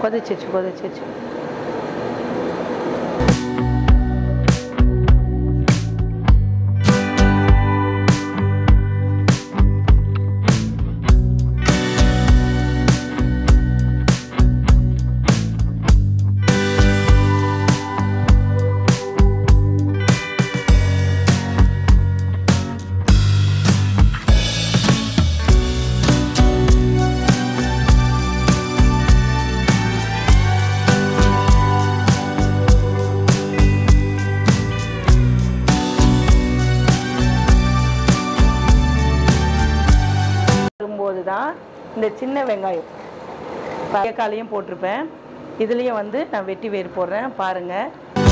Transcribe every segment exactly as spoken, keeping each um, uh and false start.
కొద్ది చెచ్చు కొద్ది చెచ్చు தான் இந்த சின்ன வெங்காயம் தக்காளியும் போட்டிருப்பேன். இதுலேயும் வந்து நான் வெட்டி வேறு போடுறேன் பாருங்கள்.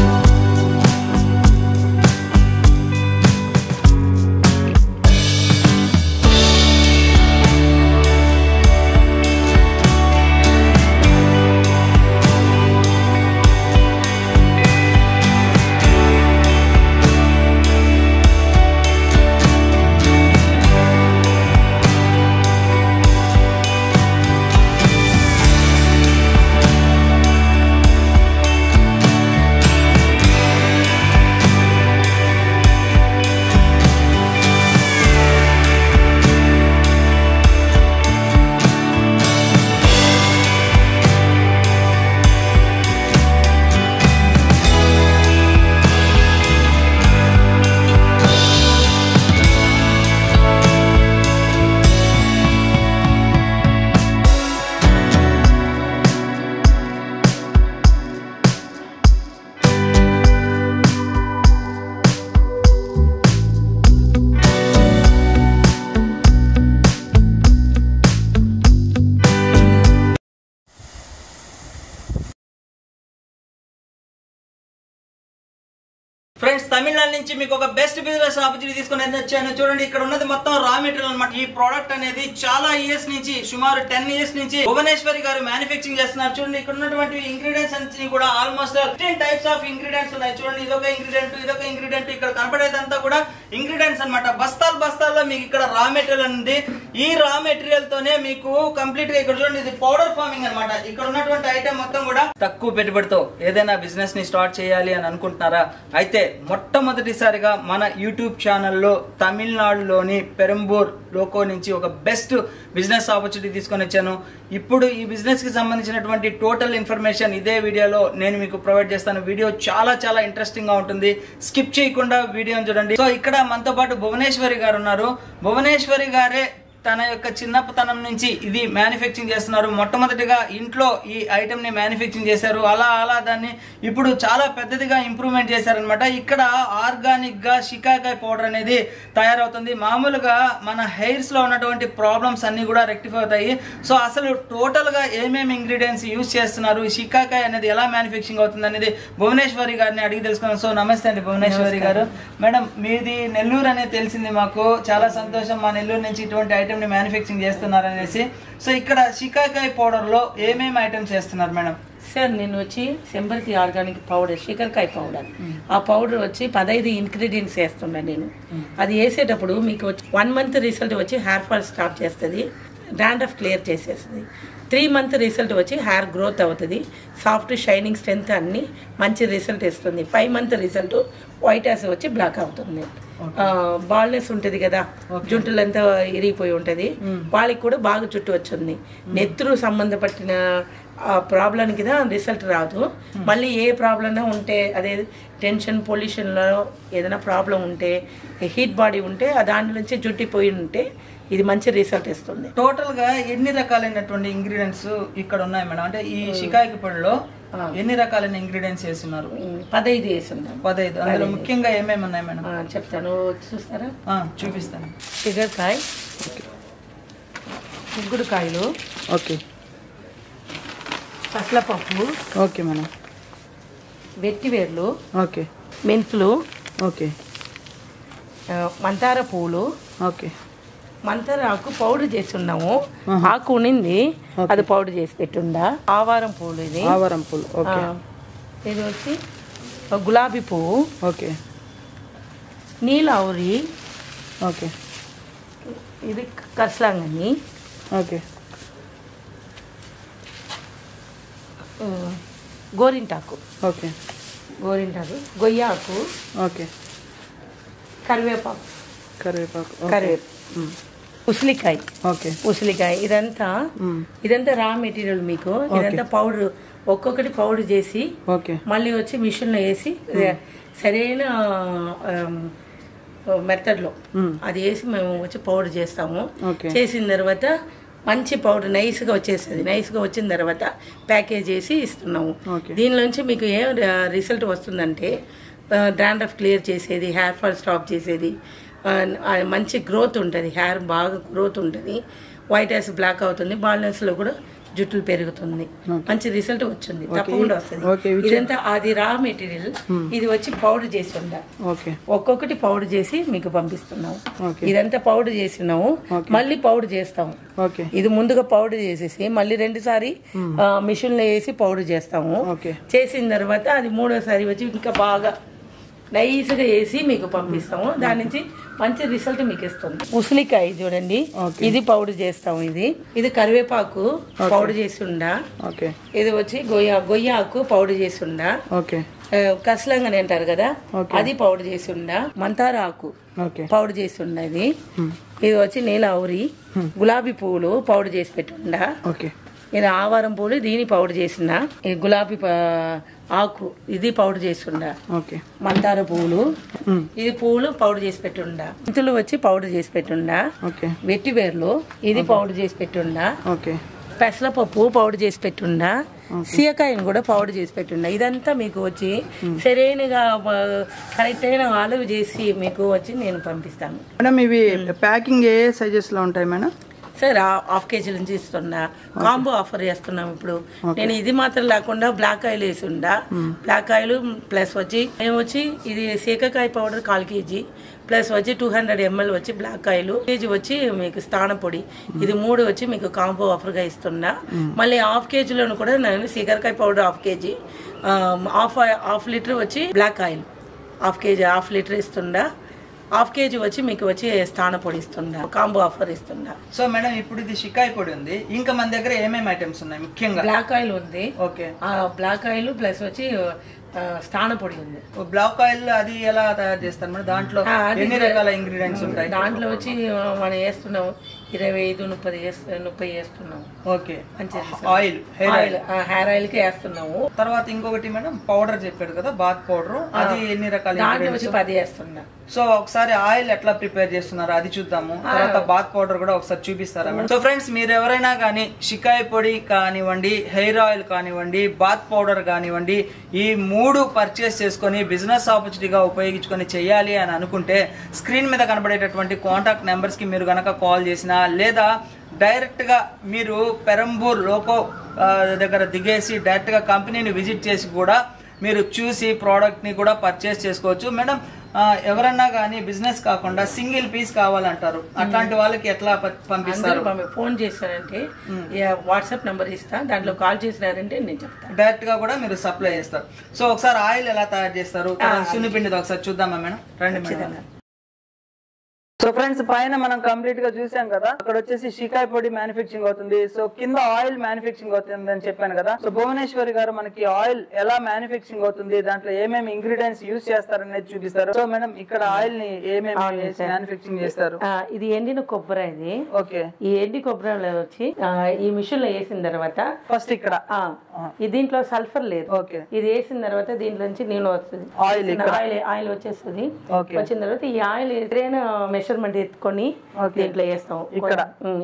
ఫ్రెండ్స్ తమిళనాడు నుంచి మీకు ఒక బెస్ట్ బిజినెస్ ఆపర్చునిటీ తీసుకొని వచ్చాను. చూడండి ఇక్కడ ఉన్నది మొత్తం రా మెటీరియల్ అన్నమాట. ఈ ప్రోడక్ట్ అనేది చాలా ఇయర్స్ నుంచి సుమారు టెన్ ఇయర్స్ నుంచి భువనేశ్వరి గారు మ్యానుఫ్యాక్చరింగ్ చేస్తున్నారు. చూడండి ఇక్కడ ఉన్నటువంటి ఇంగ్రీడియంట్స్ అన్ని కూడా almost fifteen types of ingredients ఉన్నాయి. చూడండి ఇదొక ఇంగ్రీడియంట్ ఇదొక ఇంగ్రీడియంట్ ఇక్కడ కనపడేదంతా కూడా ఇంగ్రీడియంట్స్ అన్నమాట. బస్తాలు బస్తాల్లో మీకు ఇక్కడ రా మెటీరియల్ ఉంది. ఈ రా మెటీరియల్ తోనే మీకు కంప్లీట్ గా ఇక్కడ చూడండి ఇది పౌడర్ ఫార్మింగ్ అన్నమాట. ఇక్కడ ఉన్నటువంటి ఐటమ్ మొత్తం కూడా తక్కువ పెట్టుబడితో ఏదైనా బిజినెస్ ని స్టార్ట్ చేయాలి అని అనుకుంటున్నారా? అయితే మొట్టమొదటిసారిగా మన యూట్యూబ్ ఛానల్లో తమిళనాడులోని పెరంబూర్ లోకో నుంచి ఒక బెస్ట్ బిజినెస్ ఆపర్చునిటీ తీసుకొని వచ్చాను. ఇప్పుడు ఈ బిజినెస్ కి సంబంధించినటువంటి టోటల్ ఇన్ఫర్మేషన్ ఇదే వీడియోలో నేను మీకు ప్రొవైడ్ చేస్తాను. వీడియో చాలా చాలా ఇంట్రెస్టింగ్ గా ఉంటుంది. స్కిప్ చేయకుండా వీడియోని చూడండి. సో ఇక్కడ మనతో పాటు భువనేశ్వరి గారు ఉన్నారు. భువనేశ్వరి గారే తన యొక్క చిన్నతనం నుంచి ఇది మ్యానుఫ్యాక్చరింగ్ చేస్తున్నారు. మొట్టమొదటిగా ఇంట్లో ఈ ఐటమ్ ని మ్యానుఫ్యాక్చరింగ్ చేశారు. అలా అలా దాన్ని ఇప్పుడు చాలా పెద్దదిగా ఇంప్రూవ్మెంట్ చేశారనమాట. ఇక్కడ ఆర్గానిక్ గా షికాకాయ పౌడర్ అనేది తయారవుతుంది. మామూలుగా మన హెయిర్స్ లో ఉన్నటువంటి ప్రాబ్లమ్స్ అన్ని కూడా రెక్టిఫై అవుతాయి. సో అసలు టోటల్ గా ఏమేమి ఇంగ్రీడియంట్స్ యూజ్ చేస్తున్నారు, షికాకాయ అనేది ఎలా మ్యానుఫ్యాక్చరింగ్ అవుతుంది అనేది భువనేశ్వరి గారిని అడిగి తెలుసుకున్నాం. సో నమస్తే అండి భువనేశ్వరి గారు. మేడం మీది నెల్లూరు అనేది తెలిసింది మాకు. చాలా సంతోషం మా నెల్లూరు నుంచి ఇటువంటి ఐటమ్ ని మ్యానుఫ్యాక్చరింగ్ చేస్తున్నారు అనేసి. సో ఇక్కడ షికాకాయ పౌడర్ లో ఏమేమి ఐటమ్స్ చేస్తున్నారు మేడం? సార్ నేను వచ్చి సెంబర్తి ఆర్గానిక్ పౌడర్ షికర్కాయ పౌడర్ ఆ పౌడర్ వచ్చి పదహైదు ఇంగ్రీడియంట్స్ వేస్తున్నాను నేను. అది వేసేటప్పుడు మీకు వచ్చి వన్ మంత్ రిజల్ట్ వచ్చి హెయిర్ ఫాల్ స్టాప్ చేస్తుంది, డాండ్రఫ్ క్లియర్ చేసేస్తుంది. త్రీ మంత్ రిజల్ట్ వచ్చి హెయిర్ గ్రోత్ అవుతుంది, సాఫ్ట్ షైనింగ్ స్ట్రెంత్ అన్ని మంచి రిజల్ట్ ఇస్తుంది. Five month result white hairs వచ్చి బ్లాక్ అవుతుంది. బాల్నెస్ ఉంటుంది కదా, జుట్టులంతా ఇరిగిపోయి ఉంటుంది, వాళ్ళకి కూడా బాగా జుట్టు వచ్చింది. నెత్తురు సంబంధపట్టిన ప్రాబ్లం కింద రిజల్ట్ రాదు. మళ్ళీ ఏ ప్రాబ్లం ఉంటే అదే టెన్షన్ పొల్యూషన్లో ఏదైనా ప్రాబ్లం ఉంటే హీట్ బాడీ ఉంటే దాని నుంచి జుట్టిపోయి ఉంటే ఇది మంచి రిజల్ట్ ఇస్తుంది. టోటల్ గా ఎన్ని రకాలైనటువంటి ఇంగ్రీడియంట్స్ ఇక్కడ ఉన్నాయి మేడం? అంటే ఈ షికాకాయ పొడిలో ఎన్ని రకాలైన ఇంగ్రీడియంట్స్ వేస్తున్నారు? పదహైదు వేస్తున్నాం. పదహైదు. అందులో ముఖ్యంగా ఏమేమి ఉన్నాయి మేడం? చెప్తాను, చూస్తారా? చూపిస్తాను. షిగర్కాయ, ముగ్గుడుకాయలు, ఓకే, పసలపప్పు, ఓకే మేడం, వెట్టివేర్లు, ఓకే, మెంతులు, ఓకే, మందార పూలు, ఓకే, మందార ఆకు పౌడర్ చేసి ఉన్నాము. ఆకు ఉన్నింది అది పౌడర్ చేసి పెట్టుండా. ఆవారం పూలు, ఇది ఆవారం పూలు, ఓకే. ఇది వచ్చి గులాబీ పువ్వు, ఓకే, నీలావరి, ఓకే, ఇది కర్సలాంగని, ఓకే, గోరింటాకు, ఓకే గోరింటాకు, గొయ్యాకు, ఓకే కరివేపాకు, కరివేపాకు, కరివేపు, ఉసిరికాయ, ఓకే ఉసిరికాయ. ఇదంతా ఇదంతా రా మెటీరియల్ మీకు. ఇదంతా పౌడర్, ఒక్కొక్కటి పౌడర్ చేసి ఓకే మళ్ళీ వచ్చి మిషన్లో వేసి సరైన మెథడ్లో అది వేసి మేము వచ్చి పౌడర్ చేస్తాము. చేసిన తర్వాత మంచి పౌడర్ నైస్గా వచ్చేస్తుంది. నైస్గా వచ్చిన తర్వాత ప్యాకేజ్ చేసి ఇస్తున్నాము. దీనిలోంచి మీకు ఏం రిజల్ట్ వస్తుందంటే డాండ్రఫ్ క్లియర్ చేసేది, హెయిర్ ఫాల్ స్టాప్ చేసేది, మంచి గ్రోత్ ఉంటుంది, హెయిర్ బాగా గ్రోత్ ఉంటుంది, వైట్ హెయిర్స్ బ్లాక్ అవుతుంది, బాల్నెస్లో కూడా జుట్టులు పెరుగుతుంది. మంచి రిజల్ట్ వచ్చింది, తప్పకుండా వస్తుంది. ఇదంతా అది రా మెటీరియల్. ఇది వచ్చి పౌడర్ చేసి ఉందా, ఒక్కొక్కటి పౌడర్ చేసి మీకు పంపిస్తున్నాము. ఇదంతా పౌడర్ చేసినాము, మళ్ళీ పౌడర్ చేస్తాము. ఇది ముందుగా పౌడర్ చేసేసి మళ్ళీ రెండు సారి మిషన్ లో వేసి పౌడర్ చేస్తాము. చేసిన తర్వాత అది మూడోసారి వచ్చి ఇంకా బాగా నైస్గా వేసి మీకు పంపిస్తాము. దాని నుంచి మంచి రిజల్ట్ మీకు ఇస్తుంది. ఉసిరికాయ చూడండి, ఇది పౌడర్ చేస్తాము. ఇది ఇది కరివేపాకు పౌడర్ చేసి ఉండా. ఇది వచ్చి గొయ్య గొయ్యాకు పౌడర్ చేసి ఉండా. కసలంగని అంటారు కదా, అది పౌడర్ చేసి ఉండా. మంతార ఆకు పౌడర్ చేసి ఉండది. ఇది వచ్చి నీలావురి, గులాబీ పువ్వులు పౌడర్ చేసి పెట్టుండా. ఇది ఆవారం పూలు, దీని పౌడర్ చేసిన. ఇది గులాబీ ఆకు, ఇది పౌడర్ చేస్తుండా. మందార పువ్వులు, ఇది పువ్వులు పౌడర్ చేసి పెట్టుండా. మెంతులు వచ్చి పౌడర్ చేసి పెట్టుండా. వెట్టి వేర్లు, ఇది పౌడర్ చేసి పెట్టుండా. పెసరపప్పు పౌడర్ చేసి పెట్టుండా. సీయకాయను కూడా పౌడర్ చేసి పెట్టుండా. ఇదంతా మీకు వచ్చి సరైనగా కరెక్ట్ అయిన ఆలువ చేసి మీకు వచ్చి నేను పంపిస్తాను. మేడం ఇవి ప్యాకింగ్ ఏ సైజెస్ లో ఉంటాయి మేడం? సార్ హాఫ్ కేజీ నుంచి ఇస్తున్నా, కాంబో ఆఫర్ చేస్తున్నాం ఇప్పుడు. నేను ఇది మాత్రం లేకుండా బ్లాక్ ఆయిల్ వేసి ఉండా. బ్లాక్ ఆయిల్ ప్లస్ వచ్చి మేము వచ్చి ఇది సీకాకాయ పౌడర్ కాల్ కేజీ ప్లస్ వచ్చి టూ హండ్రెడ్ ఎంఎల్ వచ్చి బ్లాక్ ఆయిల్ కేజీ వచ్చి మీకు స్థాన పొడి, ఇది మూడు వచ్చి మీకు కాంబో ఆఫర్గా ఇస్తున్నా. మళ్ళీ హాఫ్ కేజీలోను కూడా నేను సీకాకాయ powder half KG, half half litre వచ్చి black oil half KG half litre ఇస్తుండా. హాఫ్ కేజీ వచ్చి మీకు వచ్చి స్థాన పొడి ఇస్తుందా, కాంబో ఆఫర్ ఇస్తుందా. సో మేడం ఇప్పుడు ఇది షికాయ పొడి ఉంది, ఇంకా మన దగ్గర ఏమేమి ఐటమ్స్ ఉన్నాయి? ముఖ్యంగా బ్లాక్ ఆయిల్ ఉంది. ఓకే, బ్లాక్ ఆయిల్ ప్లస్ వచ్చి స్థాన పొడి ఉంది. బ్లాక్ ఆయిల్ అది ఎలా తయారు చేస్తారు మేడం? దాంట్లో ఎన్ని రకాల ఇంగ్రీడియంట్స్ ఉంటాయి? దాంట్లో వచ్చి మనం వేస్తున్నాం ఇరవై ఐదు ముప్పై ముప్పై వేస్తున్నాం. Okay, oil oil hair oil కి వేస్తున్నాము. తర్వాత ఇంకొకటి మేడం పౌడర్ చెప్పాడు కదా, బాత్ పౌడర్, అది ఎన్ని రకాల? దాంట్లో వచ్చి పది వేస్తున్నా. సో ఒకసారి ఆయిల్ ఎట్లా ప్రిపేర్ చేస్తున్నారో అది చూద్దాము. తర్వాత బాత్ పౌడర్ కూడా ఒకసారి చూపిస్తారా మేడం? సో ఫ్రెండ్స్, మీరు ఎవరైనా కానీ షికాయ పొడి కానివ్వండి, హెయిర్ ఆయిల్ కానివ్వండి, బాత్ పౌడర్ కానివ్వండి, ఈ మూడు పర్చేస్ చేసుకొని బిజినెస్ ఆపర్చునిటీగా ఉపయోగించుకొని చేయాలి అని అనుకుంటే స్క్రీన్ మీద కనబడేటటువంటి కాంటాక్ట్ నెంబర్స్ కి మీరు గనక కాల్ చేసినా, లేదా డైరెక్ట్ గా మీరు పెరంబూర్ లోకో దగ్గర దిగేసి డైరెక్ట్ గా కంపెనీని విజిట్ చేసి కూడా మీరు చూసి ప్రోడక్ట్ ని కూడా పర్చేస్ చేసుకోవచ్చు. మేడం, ఎవరన్నా కానీ బిజినెస్ కాకుండా సింగిల్ పీస్ కావాలంటారు, అట్లాంటి వాళ్ళకి ఎట్లా పంపిస్తారు? ఫోన్ చేస్తారంటే వాట్సాప్ నెంబర్ ఇస్తా, దాంట్లో కాల్ చేసినారంటే నేను చెప్తాను. డైరెక్ట్ గా కూడా మీరు సప్లై చేస్తారు. సో ఒకసారి ఆయిల్ ఎలా తయారు చేస్తారు, సున్నిపిండిది ఒకసారి చూద్దామా మేడం? రండి మేడం. సో ఫ్రెండ్స్, పైన మనం కంప్లీట్ గా చూసాం కదా, అక్కడ వచ్చేసి షికాయ పొడి మ్యానుఫ్యాక్చరింగ్ అవుతుంది. సో కింద ఆయిల్ మ్యానుఫ్యాక్చరింగ్ అవుతుంది అని చెప్పాను కదా. సో భువనేశ్వరి గారు మనకి ఆయిల్ ఎలా మ్యానుఫ్యాక్చరింగ్ అవుతుంది, దాంట్లో ఏమేమి ఇంగ్రీడియంట్స్ యూజ్ చేస్తారు అనేది చూపిస్తారు. సో మేడం, ఇక్కడ ఆయిల్ ని ఏమేమి మ్యానుఫ్యాక్చరింగ్ చేస్తారు? ఇది ఎండిన కొబ్బరి. ఇది ఓకే, ఈ ఎండి కొబ్బరి వచ్చి ఈ మిషన్ లో వేసిన తర్వాత ఫస్ట్ ఇక్కడ దీంట్లో సల్ఫర్ లేదు. ఓకే, ఇది వేసిన తర్వాత దీంట్లో నుంచి నీళ్ళు వస్తుంది, ఆయిల్ ఆయిల్ ఆయిల్ వచ్చేస్తుంది. వచ్చిన తర్వాత ఈ ఆయిల్ ఏదైనా మెషర్మెంట్ ఎత్తుకొని దీంట్లో వేస్తాం. ఇక్కడ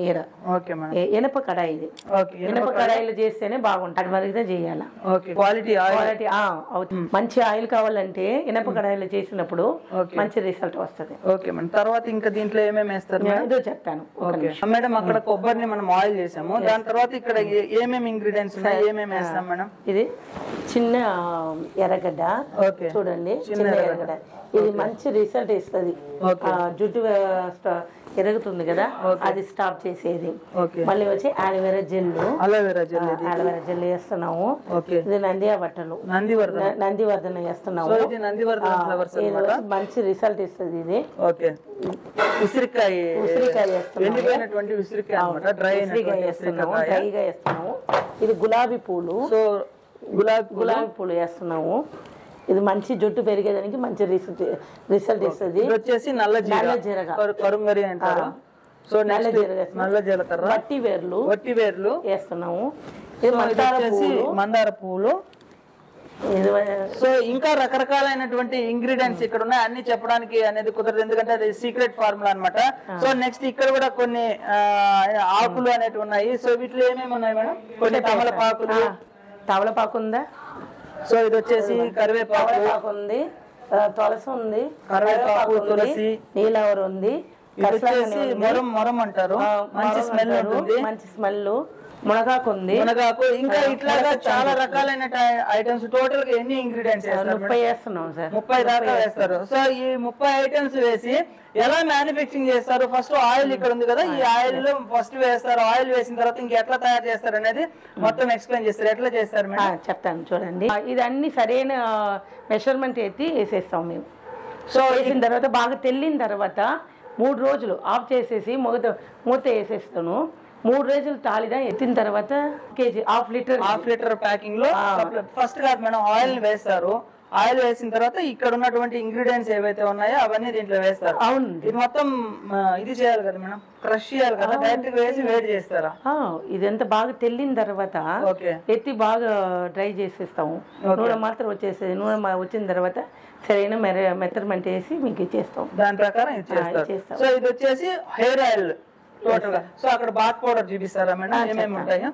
ఎనప కడాయి, ఇది ఎనప కడాయిలు చేస్తేనే బాగుంటుంది, మరిగితే చేయాలి. క్వాలిటీ క్వాలిటీ మంచి ఆయిల్ కావాలంటే ఎనప కడాయిలు చేసినప్పుడు మంచి రిజల్ట్ వస్తుంది. ఓకే మేడం, తర్వాత ఇంకా దీంట్లో ఏమేమి వేస్తారు ఇదో చెప్తాను మేడం. అక్కడ కొబ్బరిని మనం ఆయిల్ చేసాము, దాని తర్వాత ఇక్కడ ఏమేమి ఇంగ్రీడియంట్స్ ఉన్నాయి, ఏమేమి వేస్తాం మేడం? ఇది చిన్న ఎర్రగడ్డ చూడండి, చిన్న ఎర్రగడ్డ. ఇది మంచి రిజల్ట్ ఇస్తుంది, జుట్టు ఎరుగుతుంది కదా, అది స్టాప్ చేసేది. మళ్ళీ వచ్చి aloe vera gel, aloe vera gel aloe vera gel వేస్తున్నాము. ఇది నందియా బట్టలు, నందివర్ధన వేస్తున్నాము. మంచి రిజల్ట్ ఇస్తుంది ఇది. ఉసిరికాయ ఉసిరికాయ వేస్తున్నాము, ఉసిరికాయ డ్రైగా వేస్తున్నాము. ఇది గులాబీ పూలు, గులాబీ గులాబీ పూలు వేస్తున్నాము. ఇది మంచి జుట్టు పెరిగేదానికి మంచి రిజల్ట్ రిజల్ట్ ఇస్తుంది. ఇది వచ్చేసి నల్ల నల్ల జీరగా కరుంగరి అంటారు. సో నల్ల జీరగా నల్ల జీలకర్ర, వట్టి వేర్లు వట్టి వేర్లు వేస్తున్నాము. ఇది మందార పూలు, మందార పూలు. ఇది సో ఇంకా రకరకాలైనటువంటి ఇంగ్రీడియంట్స్ ఇక్కడ ఉన్నాయి. అన్ని చెప్పడానికి అనేది కుదరదు, ఎందుకంటే అది సీక్రెట్ ఫార్ములా అన్నమాట. సో నెక్స్ట్ ఇక్కడ కూడా కొన్ని ఆకులు అనేవి ఉన్నాయి. సో వీటిలో ఏమేమి ఉన్నాయి మేడం? కొన్ని తమలపాకులు, తమలపాకు ఉందా? సో ఇది వచ్చేసి కరివేపాకు ఉంది, తులసి ఉంది, కరివేపాకు, తులసి, నీలవరం ఉంది, మొరం మొరం అంటారు, మంచి స్మెల్ ఉంటుంది, మంచి స్మెల్. మునగాకు ఉంది, మునగాకు. ఇంకా ఇట్లాగా చాలా రకాలైన ఐటమ్స్. టోటల్ గా ఎన్ని ఇంగ్రీడియంట్స్ ముప్పై వేస్తున్నాం సార్. ముప్పై దాకా వేస్తారు. సో ఈ ముప్పై ఐటమ్స్ వేసి ఎలా మ్యానుఫ్యాక్చరింగ్ చేస్తారు? ఫస్ట్ ఆయిల్ ఇక్కడ ఉంది కదా, ఈ ఆయిల్ లో ఫస్ట్ వేస్తారు. ఆయిల్ వేసిన తర్వాత ఇంకా ఎట్లా తయారు చేస్తారు అనేది మొత్తం ఎక్స్ప్లెయిన్ చేస్తారు. ఎట్లా చేస్తారు మేడం? చెప్తాను చూడండి. ఇది అన్ని సరైన మెషర్మెంట్ ఎత్తి వేసేస్తాం మేము. సో వేసిన తర్వాత బాగా తెల్లిన తర్వాత మూడు రోజులు ఆఫ్ చేసేసి మూత మూత వేసేస్తాను. మూడు రోజులు తాలిదా ఎత్తిన తర్వాత KG half litre half litre packing లో ఫస్ట్ కాదు మేడం, ఆయిల్ వేస్తారు. ఆయిల్ వేసిన తర్వాత ఇక్కడ ఉన్నటువంటి ఇంగ్రీడియంట్స్ ఏవైతే ఉన్నాయో అవన్నీ దీంట్లో వేస్తారు. అవును, ఇది మొత్తం ఇది చేయాలి కదా మేడం, క్రష్ చేయాలి కదా, డైరెక్ట్ వేసి వేడి చేస్తారా? ఇదంతా బాగా తెల్లిన తర్వాత ఎత్తి బాగా డ్రై చేసేస్తాము. నూనె మాత్రం వచ్చేసేది. నూనె వచ్చిన తర్వాత సరైన మెజర్మెంట్ వేసి మీకు ఇచ్చేస్తాం. దాని ప్రకారం ఇచ్చేస్తాం. సో ఇది వచ్చేసి హెయిర్ ఆయిల్ టోటల్ గా. సో అక్కడ బాత్ పౌడర్ చూపిస్తారా మేడం, ఏమేమి ఉంటాయో?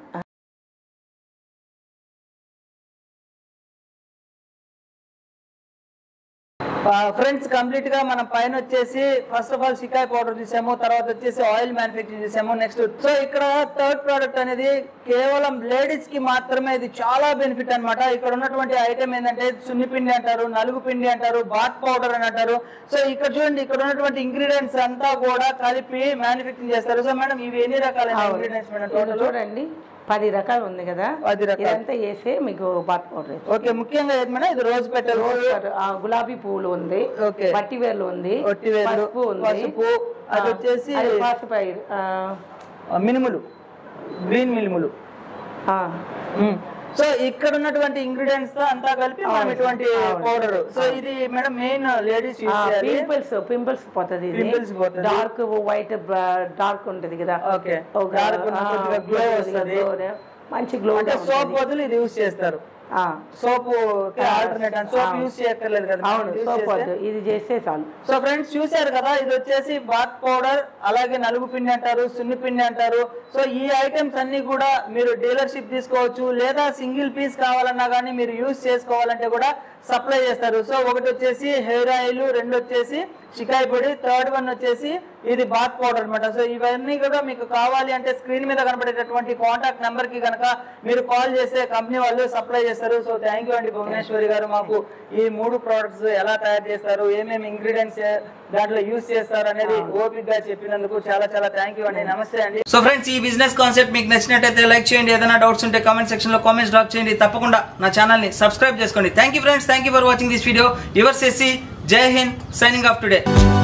ఫ్రెండ్స్ కంప్లీట్ గా మనం పైన వచ్చేసి ఫస్ట్ ఆఫ్ ఆల్ షికాయ్ పౌడర్ చూసాము, తర్వాత వచ్చేసి ఆయిల్ మ్యానుఫ్యాక్చరింగ్ చూసాము. నెక్స్ట్ సో ఇక్కడ థర్డ్ ప్రోడక్ట్ అనేది కేవలం లేడీస్ కి మాత్రమే ఇది చాలా బెనిఫిట్ అన్నమాట. ఇక్కడ ఉన్నటువంటి ఐటమ్ ఏంటంటే సున్ని పిండి అంటారు, నలుగు పిండి అంటారు, బాత్ పౌడర్ అని అంటారు. సో ఇక్కడ చూడండి, ఇక్కడ ఉన్నటువంటి ఇంగ్రీడియంట్స్ అంతా కూడా కలిపి మ్యానుఫ్యాక్చరింగ్ చేస్తారు. సో మేడం ఇవి ఎన్ని రకాలైన ఇంగ్రీడియంట్స్ మేడం? టోటల్ చూడండి పది రకాలు ఉంది కదా, పది రకాలు వేసే మీకు బాత్ పౌడర్. ఓకే, ముఖ్యంగా ఏదైనా ఇది రోజ్ పెటల్, గులాబీ పువ్వులు ఉంది, వట్టి వేర్లు ఉంది, పసుపు ఉంది, అది వచ్చేసి మినుములు, గ్రీన్ మినుములు. సో ఇక్కడ ఉన్నటువంటి ఇంగ్రీడియంట్స్ తో అంతా కలిపి మనం ఇటువంటి పౌడర్. సో ఇది madam main ladies pimples pimples పోతుంది. డార్క్ వైట్ డార్క్ ఉంటది కదా, ఓకే, గ్లో వస్తుంది, మంచి గ్లో. అంటే సోప్ బదులు ఇది యూజ్ చేస్తారు. సోప్ ఆల్టర్నేట్ సోప్ యూజ్ చేయక్కర్లేదు కదా, ఇది చేస్తే చాలు. సో ఫ్రెండ్స్ చూసారు కదా, ఇది వచ్చేసి బాత్ పౌడర్, అలాగే నలుగు పిండి అంటారు, సున్ని పిండి అంటారు. సో ఈ ఐటమ్స్ అన్ని కూడా మీరు డీలర్షిప్ తీసుకోవచ్చు, లేదా సింగిల్ పీస్ కావాలన్నా కానీ మీరు యూజ్ చేసుకోవాలంటే కూడా సప్లై చేస్తారు. సో ఒకటి వచ్చేసి హెయిర్ ఆయిల్, రెండు వచ్చేసి షికాయి పొడి, థర్డ్ వన్ వచ్చేసి ఇది బాత్ పౌడర్ అనమాట. సో ఇవన్నీ కూడా మీకు కావాలి అంటే స్క్రీన్ మీద కనబడేటటువంటి కాంటాక్ట్ నెంబర్ కి కనుక మీరు కాల్ చేస్తే కంపెనీ వాళ్ళు సప్లై చేస్తారు. సో థ్యాంక్ యూ అండి భువనేశ్వరి గారు, మాకు ఈ మూడు ప్రోడక్ట్స్ ఎలా తయారు చేస్తారు, ఏమేమి ఇంగ్రీడియంట్స్ దాంట్లో యూజ్ చేస్తారు అనేది ఓపిక్ గా చెప్పినందుకు చాలా చాలా థ్యాంక్ యూ అండి. నమస్తే అండి. సో ఫ్రెండ్స్, ఈ బిజినెస్ కాన్సెప్ట్ మీకు నచ్చినట్టయితే లైక్ చేయండి, ఏదైనా డౌట్స్ ఉంటే కామెంట్ సెక్షన్ లో కామెంట్స్ డ్రాప్ చేయండి. తప్పకుండా నా ఛానల్ ని సబ్స్క్రైబ్ చేసుకోండి. Thank you friends, thank you for watching this video. Yours S C, Jai Hind, signing off today.